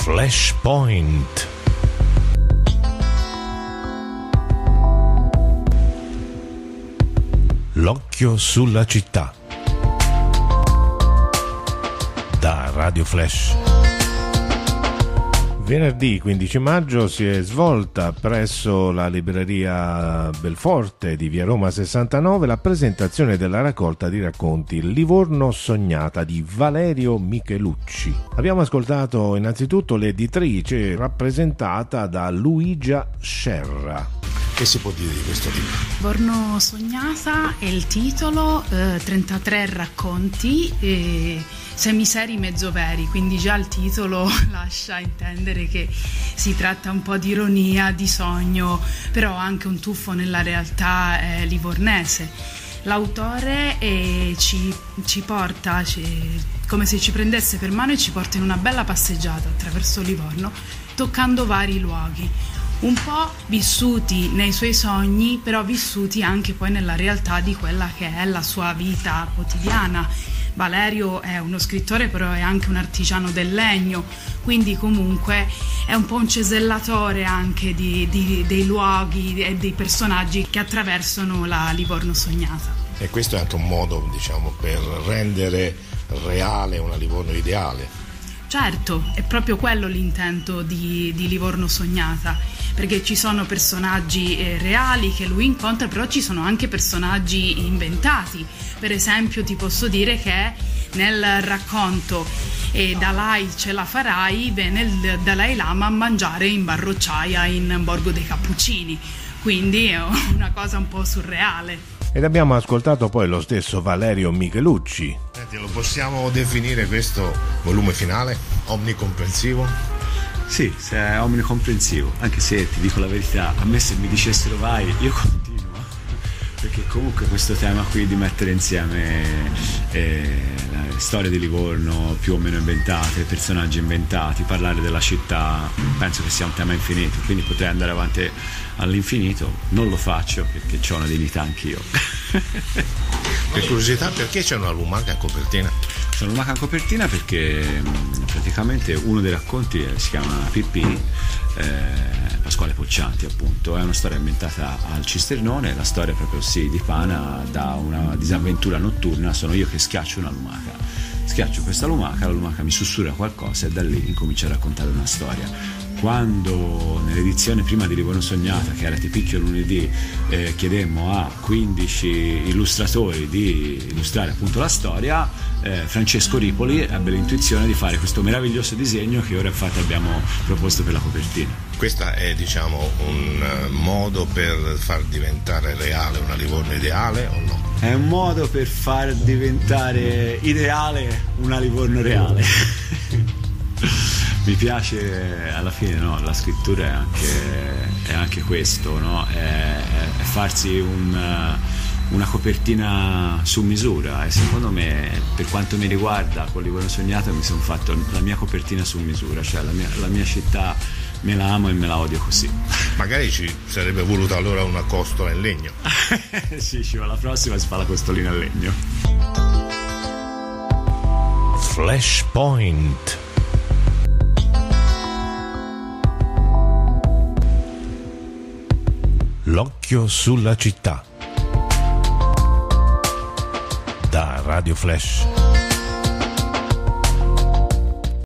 Flashpoint. L'occhio sulla città. Da Radio Flash. Venerdì 15 maggio si è svolta presso la libreria Belforte di via Roma 69 la presentazione della raccolta di racconti Livorno sognata di Valerio Michelucci. Abbiamo ascoltato innanzitutto l'editrice rappresentata da Luigia Scerra. Che si può dire di questo libro? Livorno sognata è il titolo, 33 racconti, semiseri mezzo veri, quindi già il titolo lascia intendere che si tratta un po' di ironia, di sogno, però anche un tuffo nella realtà livornese. L'autore ci porta, come se ci prendesse per mano e ci porta in una bella passeggiata attraverso Livorno, toccando vari luoghi. Un po' vissuti nei suoi sogni, però vissuti anche poi nella realtà di quella che è la sua vita quotidiana. Valerio è uno scrittore, però è anche un artigiano del legno, quindi comunque è un po' un cesellatore anche dei luoghi e dei personaggi che attraversano la Livorno sognata. E questo è anche un modo, diciamo, per rendere reale una Livorno ideale. Certo, è proprio quello l'intento di Livorno sognata, perché ci sono personaggi reali che lui incontra, però ci sono anche personaggi inventati. Per esempio ti posso dire che nel racconto Dalai ce la farai, viene il Dalai Lama a mangiare in Barrocciaia in Borgo dei Cappuccini, quindi è una cosa un po' surreale. Ed abbiamo ascoltato poi lo stesso Valerio Michelucci. Senti, lo possiamo definire questo volume finale omnicomprensivo? Sì, è omnicomprensivo, anche se ti dico la verità, a me se mi dicessero vai, io continuo, perché comunque questo tema qui di mettere insieme la storia di Livorno più o meno inventate, personaggi inventati, parlare della città, penso che sia un tema infinito, quindi potrei andare avanti all'infinito. Non lo faccio perché ho una dignità anch'io. Per curiosità, perché c'è una lumaca a copertina? C'è una lumaca a copertina perché praticamente uno dei racconti si chiama Pippi, Pasquale Poccianti appunto, è una storia ambientata al Cisternone. La storia proprio si dipana da una disavventura notturna. Sono io che schiaccio una lumaca, schiaccio questa lumaca, la lumaca mi sussurra qualcosa e da lì incomincia a raccontare una storia. Quando nell'edizione prima di Livorno sognata, che era Ti picchio lunedì, chiedemmo a 15 illustratori di illustrare appunto la storia, Francesco Ripoli ebbe l'intuizione di fare questo meraviglioso disegno che ora infatti abbiamo proposto per la copertina. Questa è, diciamo, un modo per far diventare reale una Livorno ideale o no? È un modo per far diventare ideale una Livorno reale. Mi piace, alla fine, no, la scrittura è anche questo, no? È farsi una copertina su misura, e secondo me, per quanto mi riguarda, con Livorno sognato mi sono fatto la mia copertina su misura, cioè la mia città me la amo e me la odio così. Magari ci sarebbe voluta allora una costola in legno. Sì, la prossima si fa la costolina in legno. Flashpoint. L'occhio sulla città. Da Radio Flash.